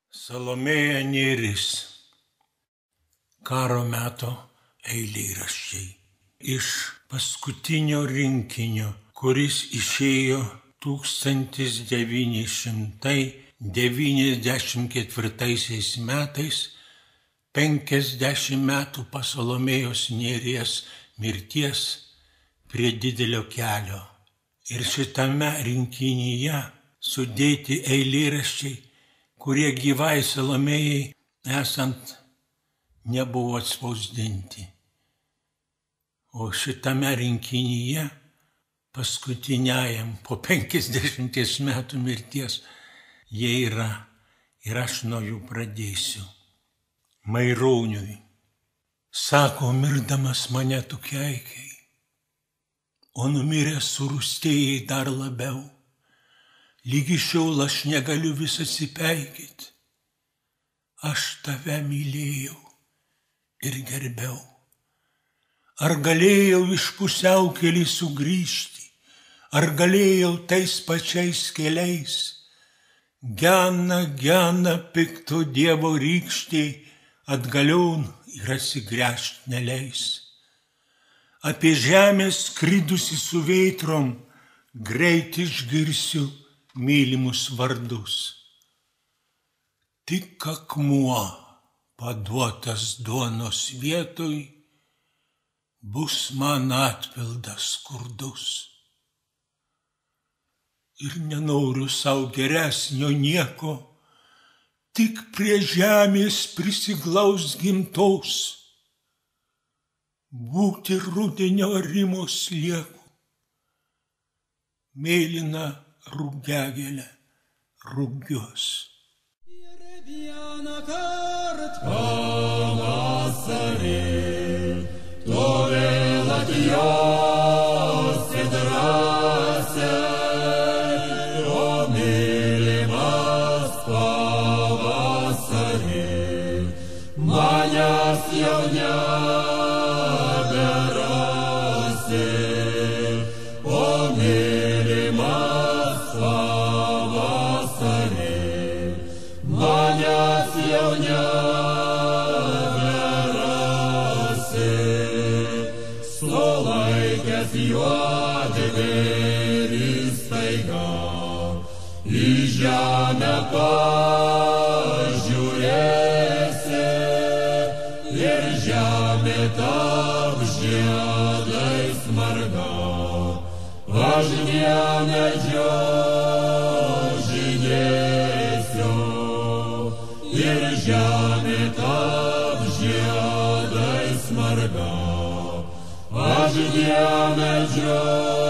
Salomėja Nėris. Karo meto eilėraščiai. Iš paskutinio rinkinio, kuris išėjo 1994 metais, 50 metų po Salomėjos Nėries mirties prie Didelio kelio. Ir šitame rinkinyje sudėti eilėraščiai, kurie gyvai Salomėjai esant nebuvo atspausdinti. O šitame rinkinyje, paskutiniajam po 50 metų mirties, jie yra ir aš nuo jų pradėsiu. Maironiui. Sako, mirdamas mane tu keikiai, o numiręs surūstėjai dar labiau. Lygi šiol aš negaliu vis atsipeikėti. Aš tave mylėjau ir gerbiau. Ar galėjau iš pusiaukelį sugrįžti, ar galėjau tais pačiais keliais? Gena pikto Dievo rykštei, atgalion ir atsigręžt neleis. Apie žemę skridusi su veitrom, greit išgirsiu mylimus vardus. Tik akmuo paduotas duonos vietoj bus man atpildas skurdus. Ir nenoriu sau geresnio nieko, tik prie žemės prisiglaus gimtos, būti rudenio rimos lieku, mėlyna rugiagėlė rugios. Ir vieną kartą pavasarį, to vėl atjos ir drąsiai, o mylimas pavasarį, manęs jau neberasi, o mylimas pavasarį, manęs jau neberasi. Sulaikęs juodžvėris staiga, į žemę pažiūrėsi, ir žemė taps žiedais marga. Aš diemedžio žydėsiu, ir žemė taps žiedais marga. Aš diemedžio